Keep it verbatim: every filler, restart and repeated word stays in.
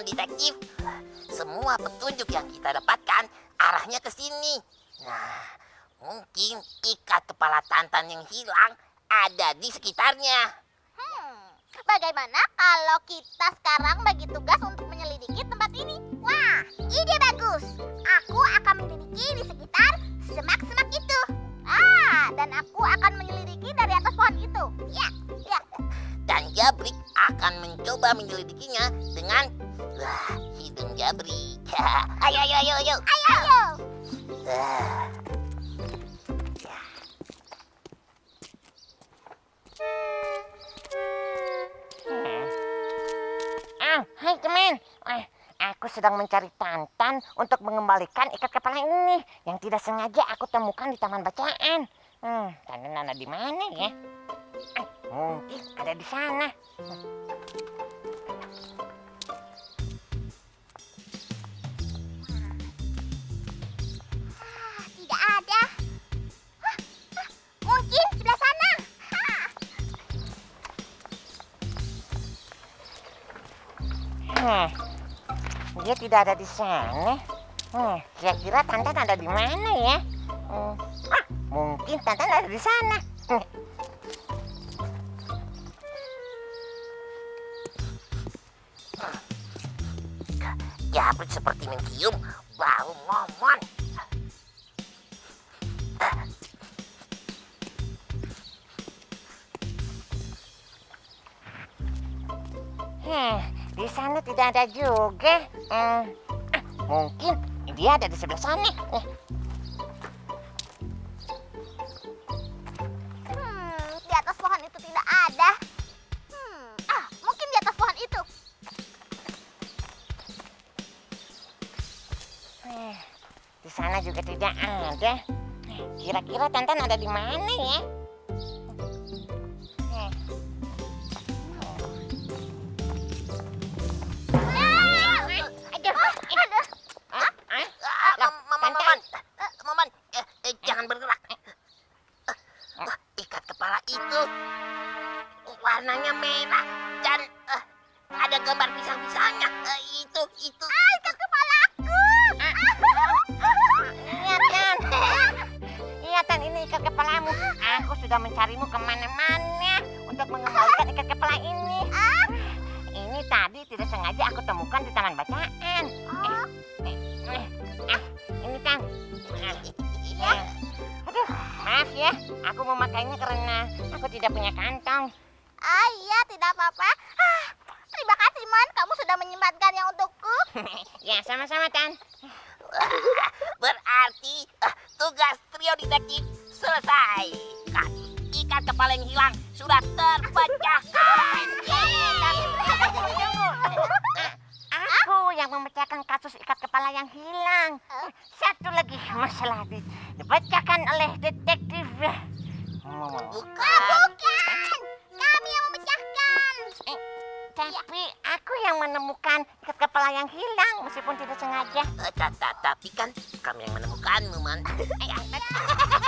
Detektif. Semua petunjuk yang kita dapatkan arahnya ke sini. Nah, mungkin ikat kepala Tantan yang hilang ada di sekitarnya. Hmm, bagaimana kalau kita sekarang bagi tugas untuk menyelidiki tempat ini? Wah, ide bagus. Aku akan menyelidiki di sekitar semak-semak itu. Ah, dan aku akan menyelidiki dari atas pohon itu. Ya, ya. Dan Jabrik akan mencoba menyelidikinya dengan wah, hidung Jabrik. Ayo, ayo, ayo, ayo. Ayo, ayo. Ah. Oh, hai teman. Eh, aku sedang mencari Tantan untuk mengembalikan ikat kepala ini yang tidak sengaja aku temukan di taman bacaan. Hmm, Tantan ada di mana ya? Eh, mungkin ada di sana. Ah, tidak ada. Hah, hah, mungkin sebelah sana. Hah. Hmm, dia tidak ada di sana. Hmm, kira-kira Tantan ada di mana ya? Hmm, ah, mungkin Tantan ada di sana. Hmm. Jabrik seperti mencium bau momon. Hmm, di sana tidak ada juga. Hmm, ah, mungkin dia ada di sebelah sana. Eh, Hmm, di atas pohon itu tidak ada. Hmm, ah, mungkin di atas pohon itu. eh, di sana juga tidak ada. Kira-kira Tantan ada di mana ya? Eh, Aduh, aduh. ah, ah, Ah, Lah, Mom- Mom- Tantan. Momon, Eh, Momon, eh, eh, jangan bergerak. Eh, wah, ikat kepala itu warnanya merah dan eh, ada gambar pisang-pisangnya. Eh, itu, itu, Ah, ikat kepalaku. Iya, Tan. Iya, Tan, ini ikat kepalamu. Aku sudah mencarimu kemana-mana untuk mengembalikan ikat kepala ini. Ah, Ini tadi tidak sengaja aku temukan di taman bacaan. oh. Eh, eh, eh, ini, Tan. Iya. Eh, aduh, maaf ya. Aku memakainya karena aku tidak punya kantong. Ah, iya, tidak apa-apa. Ah, terima kasih, Mon. Kamu sudah menyempatkannya untukku. Ya, sama-sama, Tan. Wah, berarti eh, tugas trio detektif selesai. Kasus ikat kepala yang hilang sudah terpecahkan. Aku yang memecahkan kasus ikat kepala yang hilang. Satu lagi masalah di, dipecahkan oleh detektif. Oh, Bukan. Bukan. Kami yang memecahkan. eh, tapi aku yang menemukan ikat kepala yang hilang meskipun tidak sengaja. Eh, ta- ta- Tapi kan kami yang menemukanmu, Man.